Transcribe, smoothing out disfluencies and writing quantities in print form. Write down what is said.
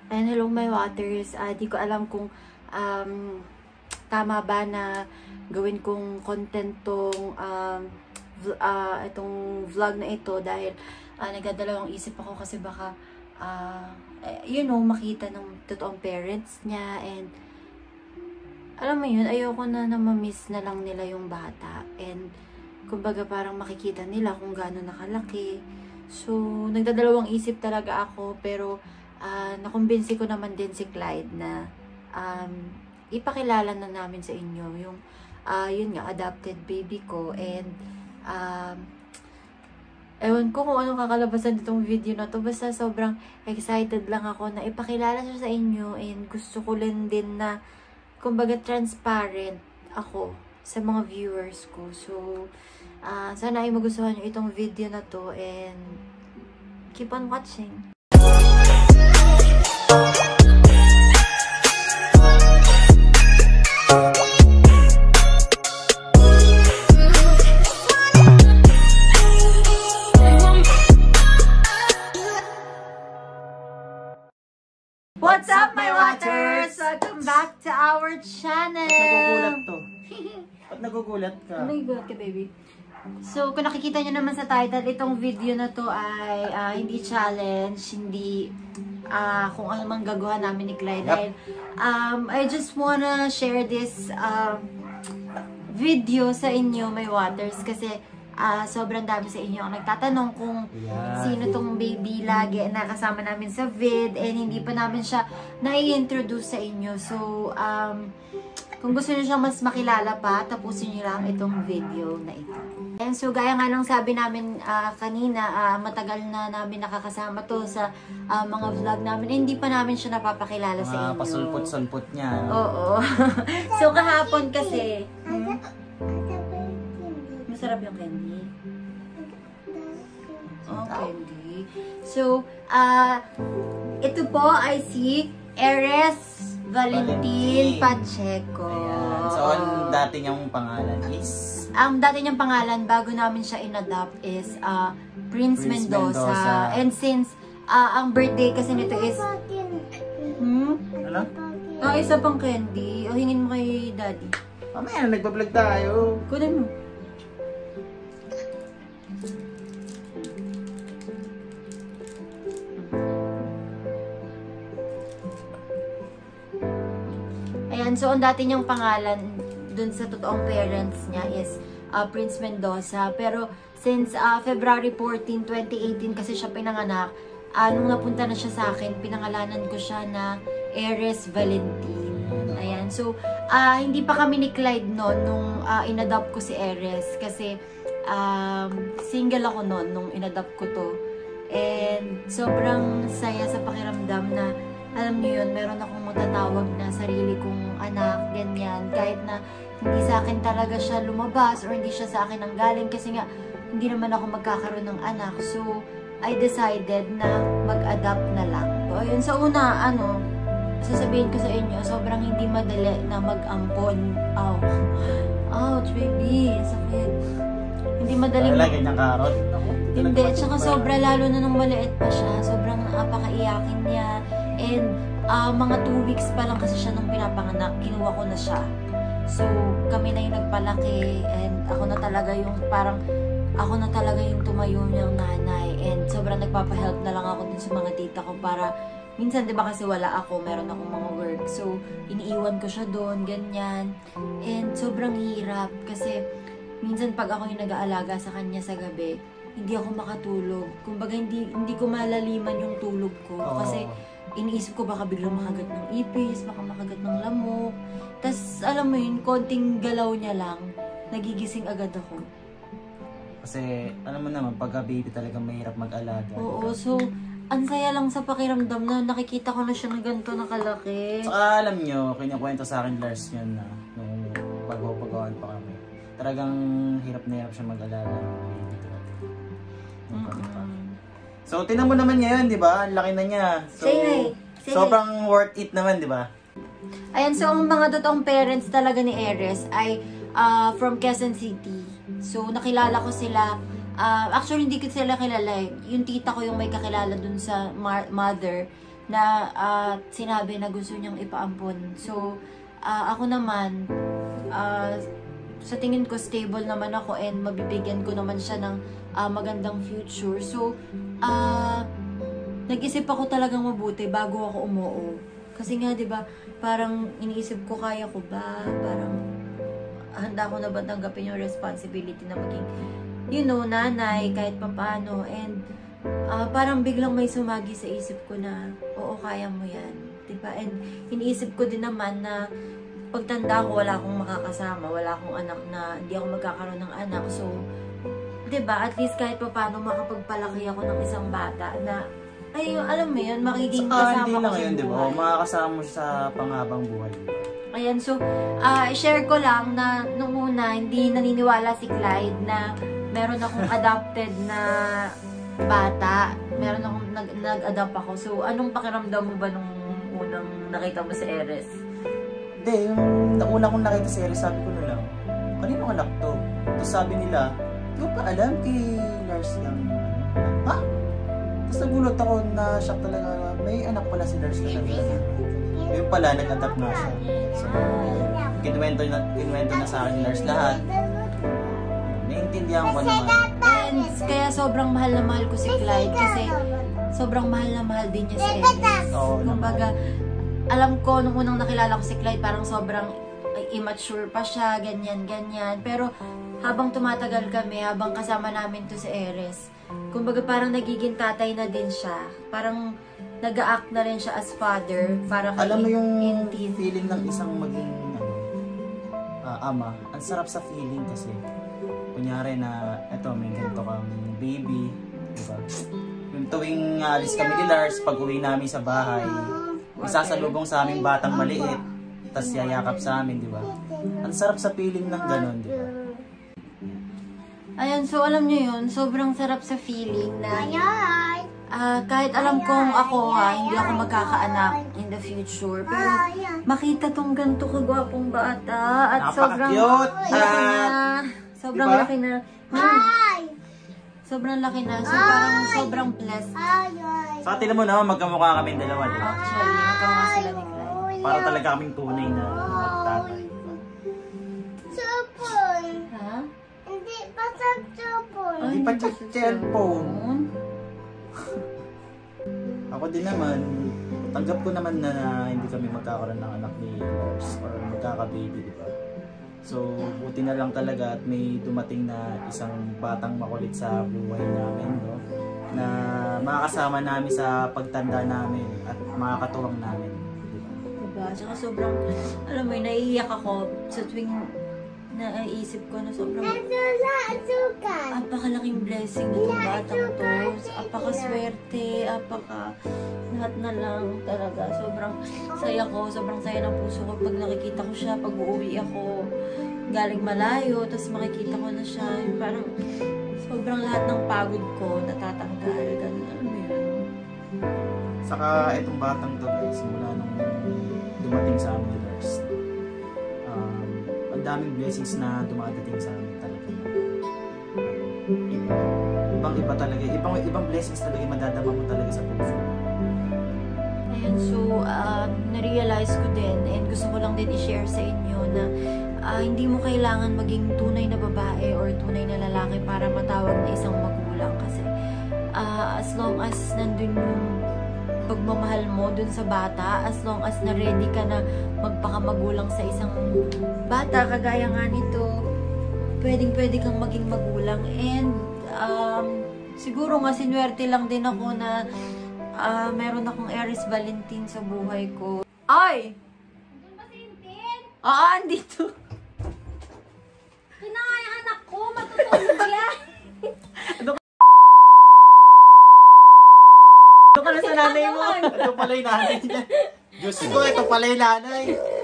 And hello my waters, di ko alam kung tama ba na gawin kong content tong itong vlog na ito dahil nagdadalawang isip ako kasi baka makita ng totoong parents niya, and alam mo yun, ayoko na ma-miss na lang nila yung bata, and kumbaga parang makikita nila kung gaano nakalaki. So nagdadalawang isip talaga ako, pero nakumbinsi ko naman din si Clyde na ipakilala na namin sa inyo yung yun nga, adopted baby ko. And ewan ko kung anong kakalabasan nitong video na to, basta sobrang excited lang ako na ipakilala siya sa inyo, and gusto ko din na kumbaga transparent ako sa mga viewers ko. So sana ay magustuhan nyo itong video na to, and keep on watching. What's up, my waters? Welcome back to our channel. Nagugulat to. Ba't nagugulat ka? Nagugulat ka, baby. So, kung nakikita nyo naman sa title, itong video na to ay hindi challenge, hindi kung ano mang gagawa namin ni Clyde. Dahil, I just wanna share this video sa inyo, my waters, kasi sobrang dami sa inyo ang nagtatanong kung sino tong baby lagi na kasama namin sa vid, and hindi pa namin siya na-i-introduce sa inyo. So, kung gusto niyo siyang mas makilala pa, tapusin niyo lang itong video na ito. And so, gaya nga ng sabi namin kanina, matagal na namin nakakasama to sa mga vlog namin. Hindi pa namin siya napapakilala sa inyo. Pasulpot-sulpot niya. Oo. So, kahapon kasi, masarap yung candy. Oh, candy. So, ito po ay si Eres Valentin Pacheco. Ayan. So, ang dati niyang pangalan is? Ang dati niyang pangalan, bago namin siya in-adopt, is Prince Mendoza. And since ang birthday kasi nito is... Ano? Isa pang candy. Hingin mo kay daddy. Mamaya, nagpa-vlog tayo. Kunin mo. Ayan, so ang dati niyang pangalan dun sa totoong parents niya is Prince Mendoza. Pero since February 14, 2018 kasi siya pinanganak, nung napunta na siya sa akin, pinangalanan ko siya na Eres Valentin. Ayan, so hindi pa kami ni Clyde noon nung in-adopt ko si Eres, kasi single ako noon nung in-adopt ko to. And sobrang saya sa pakiramdam na, alam niyo yun, meron akong matatawag na sarili kong anak, ganyan. Kahit na hindi sa akin talaga siya lumabas or hindi siya sa akin nanggaling, kasi nga hindi naman ako magkakaroon ng anak. So, I decided na mag-adopt na lang. So, ayun, sa una, sasabihin ko sa inyo, sobrang hindi madali na mag-ampon. Ouch, baby. Sakit. Hindi madaling... Wala, ganyang karot. Hindi, tsaka sobra, lalo na nung maliit pa siya. Sobrang napakaiyakin niya. And mga 2 weeks pa lang kasi siya nung pinapanganak, kinuha ko na siya. So, kami na yung nagpalaki, and ako na talaga yung tumayo niyang nanay. And sobrang nagpapahelp na lang ako dun sa mga tita ko para, minsan diba kasi wala ako, meron akong mga work. So, iniiwan ko siya doon, ganyan. And sobrang hirap kasi minsan pag ako yung nag-aalaga sa kanya sa gabi, hindi ako makatulog. Kumbaga, hindi ko malaliman yung tulog ko. Kasi iniisip ko baka biglang makagat ng ipis, baka makagat ng lamok. Tapos, alam mo yun, konting galaw niya lang, nagigising agad ako. Kasi, alam mo naman, pagka-baby talaga mahirap mag-alaga. Oo, so, ang saya lang sa pakiramdam na nakikita ko na siya na ganito nakalaki. Saka alam nyo, kinakwento sa akin, Lars, yun na, nung pag-pagawan pa kami. Talagang hirap na hirap siya mag-alaga ng baby. So, tinan mo naman ngayon, di ba? Ang laki na niya. So, sobrang worth it naman, di ba? Ayan, so ang mga totoong parents talaga ni Eres ay from Quezon City. So, nakilala ko sila. Actually, hindi ko sila kilala. Yung tita ko yung may kakilala dun sa mother. na sinabi na gusto niyang ipaampon. So, ako naman, sa tingin ko stable naman ako and mabibigyan ko naman siya ng magandang future. So, nag-isip ako talagang mabuti bago ako umuo. Kasi nga, di ba, parang iniisip ko, kaya ko ba? Parang, handa ko na ba tanggapin yung responsibility na maging, nanay, kahit papaano. And, parang biglang may sumagi sa isip ko na, oo, kaya mo yan. Diba? And, iniisip ko din naman na, pagtanda ko, wala akong makakasama, wala akong anak na, hindi ako magkakaroon ng anak. So, diba, at least kahit paano makapagpalaki ako ng isang bata na, ay, alam mo yun, makiking kasama ko sa buhay. Diba? Makakasama mo sa panghabang buhay. Ayan, so, share ko lang na nung una, hindi naniniwala si Clyde na meron akong adopted na bata. Meron akong nag-adopt ako. So, anong pakiramdam mo ba nung unang nakita mo sa Eres? Hindi, yung nauna kong nakita si Eris, sabi ko na lang, kanino anak to? Tapos sabi nila, hindi ko pa alam kay Lars yung ha? Tapos nagulat ako na shock talaga, may anak pala si Lars talaga. Yung pala, nag-adapt nga siya. So, kinuwento na sa akin Lars lahat. Naiintindihan ko naman. And kaya sobrang mahal na mahal ko si Clyde kasi sobrang mahal na mahal din niya si Eris. Kumbaga, alam ko, nung unang nakilala ko si Clyde, parang sobrang immature pa siya, ganyan. Pero, habang tumatagal kami, habang kasama namin to si Eris, kumbaga parang nagiging tatay na din siya. Parang, nag-a-act na rin siya as father, para kay alam mo yung feeling ng isang maging ama, ang sarap sa feeling kasi, kunyari na, eto, may ganito kang baby, diba? Yung tuwing alis kami ni Lars, pag uwi namin sa bahay, isasalubong sa aming batang maliit, tas yayakap sa amin, di ba? Ang sarap sa feeling ng ganon, di ba? Ayan, so alam niyo yun, sobrang sarap sa feeling na kahit alam kong ako hindi ako magkakaanak in the future, pero makita tong ganito kagwapong bata at sobrang laki na, sobrang diba? laki na. Sobrang laki na. So, parang sobrang blessed. Saka tinan mo naman, magkamukha kaming dalawa, di ba? Actually, magkamukha sila ni Clyde. Para talaga kaming tunay na magtatay. Cellphone. Ha? Hindi pa sa cellphone. Hindi pa sa cellphone. Ako din naman, tanggap ko naman na hindi kami magkakaroon ng anak ni Lars or magkaka-baby, di ba? So, buti na lang talaga at may dumating na isang batang makulit sa buhay namin, no? Na makakasama namin sa pagtanda namin at makakatuwang namin. Diba? Tsaka sobrang, alam mo yun, naiiyak ako sa tuwing naisip ko na sobrang apakalaking blessing na itong batang to. Apakaswerte, lahat na lang talaga. Sobrang saya ng puso ko pag nakikita ko siya, pag uuwi ako galing malayo, tapos makikita ko na siya. Parang sobrang lahat ng pagod ko natatanggal. Ganun, alam mo yun. Saka itong batang to, guys, mula nung dumating sa amin ni Lars, ang daming blessings na dumadating sa amin talaga. Ibang-iba talaga. Ibang blessings talaga yung madadama mo talaga sa puso. Ayan, so, na-realize ko din and gusto ko lang din i-share sa inyo na hindi mo kailangan maging tunay na babae or tunay na lalaki para matawag na isang magulang kasi as long as nandun yung pagmamahal mo dun sa bata, as long as na-ready ka na magpakamagulang sa isang bata, kagaya nga nito, pwedeng-pwede kang maging magulang. And siguro nga sinuwerte lang din ako na meron akong Aries Valentine sa buhay ko. Ay! Andun ba si Intin? Andito. Kinakaya anak ko, matutulog yan. Ano ka na sa nanay mo? Ito pala yung nanay niya. Diyos ko, ito pala yung nanay.